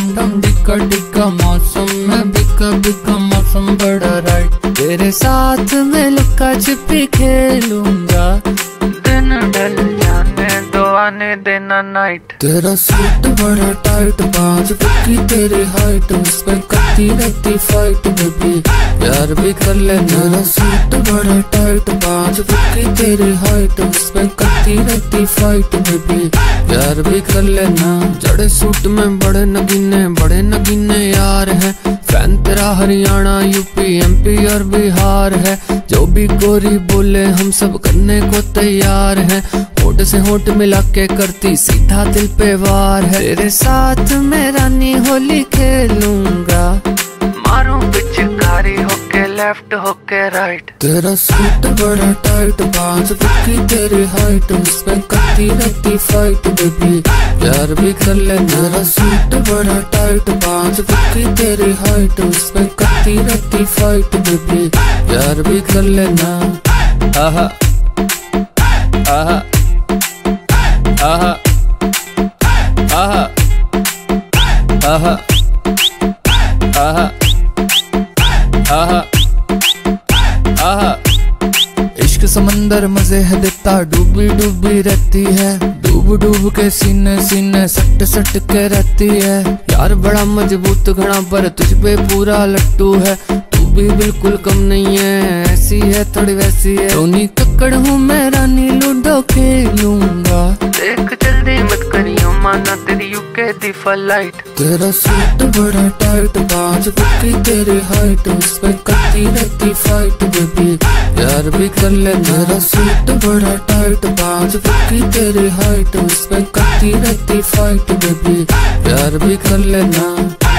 डम डिक्का डिक्का मौसम में बिका बिका मौसम बड़ा राइट। तेरे साथ मैं लुक्का छिपी खेलूंगा, दिन ढल जाने दो आने देना नाइट। तेरा सूट बड़ा टाइट, 5 फुट की तेरी हाइट, उस पे करती रहती फाइट बेबी, प्यार भी कर लेना। तेरा सूट बड़ा टाइट, 5 फुट की तेरी हाइट, उस पे करती रहती फाइट बेबी, प्यार भी कर लेना। जड़े सूट में बड़े नगीने यार हैं, फैन तेरा हरियाणा यूपी एमपी और बिहार है। जो भी गोरी बोले हम सब करने को तैयार हैं, होठ से होठ मिला के करती सीधा दिल पे वार है। तेरे साथ मैं रानी होली खेलूंगा, मारूं पिचकारी होके लेफ्ट होके राइट। तेरा सूट बड़ा टाइट, 5 फुट की तेरी हाइट, उस पे करती रहती फाइट बेबी, प्यार भी कर लेना। तेरा सूट बड़ा टाइट, 5 फुट की तेरी हाइट, उस पे करती रहती फाइट बेबी, प्यार भी कर लेना। आहा आहा आहा आहा आहा आहा आहा आहा। इश्क समंदर मजे है देता, डूबी डूबी रहती है, डूब डूब के सीने सीने सट सट के रहती है। यार बड़ा मजबूत घड़ा पर तुझ पे पूरा लट्टू है, तू भी बिल्कुल कम नहीं है, ऐसी है थोड़ी वैसी है। टोनी कक्कड़ हूँ मैं रानी लूडो खेलूंगा, देख जल्दी मत करियो माना तेरी यूके दी फ्लाइट। तेरा सूट बड़ा टाइट, 5 फुट की तेरी हाइट, उस पे करती रहती फाइट बेबी, प्यार भी कर ले। तेरा सूट बड़ा टाइट, 5 फुट की तेरी हाइट, उस पे करती रहती फाइट बेबी, प्यार भी कर लेना।